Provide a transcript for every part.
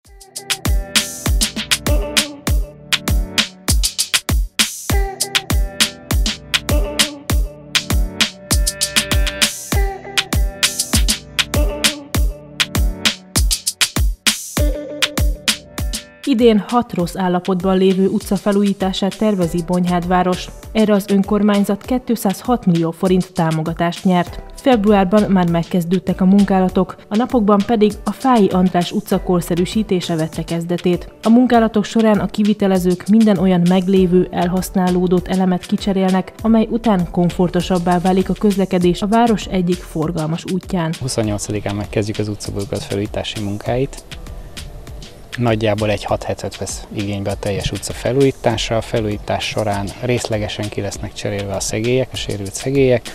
Idén 6 rossz állapotban lévő utca felújítását tervezi Bonyhádváros. Erre az önkormányzat 206 millió forint támogatást nyert. Februárban már megkezdődtek a munkálatok, a napokban pedig a Fályi András utca korszerűsítése vette kezdetét. A munkálatok során a kivitelezők minden olyan meglévő, elhasználódott elemet kicserélnek, amely után komfortosabbá válik a közlekedés a város egyik forgalmas útján. 28-án megkezdjük az utcaburkolat felújítási munkáit. Nagyjából egy 6 hetet vesz igénybe a teljes utca felújítása. A felújítás során részlegesen ki lesznek cserélve a szegélyek, a sérült szegélyek.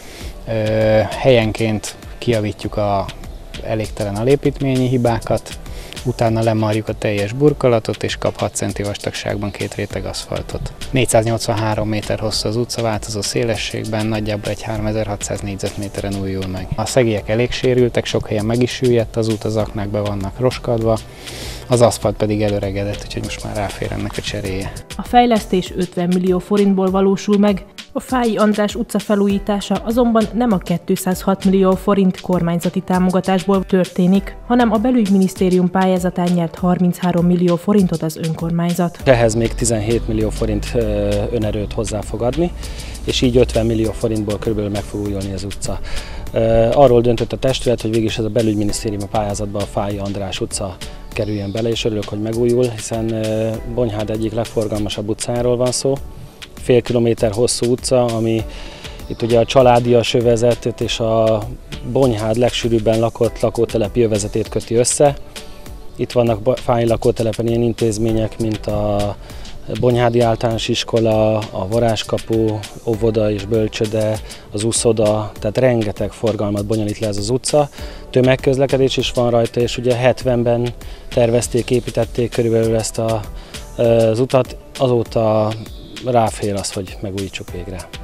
Helyenként kijavítjuk a elégtelen alépítményi hibákat, utána lemarjuk a teljes burkolatot, és kap 6 cm vastagságban 2 réteg aszfaltot. 483 méter hosszú az utca, változó szélességben, nagyjából egy 3600 négyzetméteren újul meg. A szegélyek elég sérültek, sok helyen meg is süllyedt az út, az aknák be vannak roskadva, az aszfalt pedig elöregedett, úgyhogy most már ráfér ennek a cseréje. A fejlesztés 50 millió forintból valósul meg, a Fályi András utca felújítása azonban nem a 206 millió forint kormányzati támogatásból történik, hanem a belügyminisztérium pályázatán nyert 33 millió forintot az önkormányzat. Ehhez még 17 millió forint önerőt hozzá fog adni, és így 50 millió forintból körülbelül meg fog újulni az utca. Arról döntött a testület, hogy végig ez a belügyminisztérium pályázatban a Fályi András utca kerüljön bele, és örülök, hogy megújul, hiszen Bonyhád egyik legforgalmasabb utcáról van szó. Fél kilométer hosszú utca, ami itt ugye a családias övezetet és a Bonyhád legsűrűbben lakott lakótelepi övezetét köti össze. Itt vannak Fályi lakótelepen ilyen intézmények, mint a Bonyhádi Általános Iskola, a Varázskapu, óvoda és bölcsöde, az úszoda, tehát rengeteg forgalmat bonyolít le ez az utca. Tömegközlekedés is van rajta, és ugye 70-ben tervezték, építették körülbelül ezt az utat, azóta ráfér az, hogy megújítsuk végre.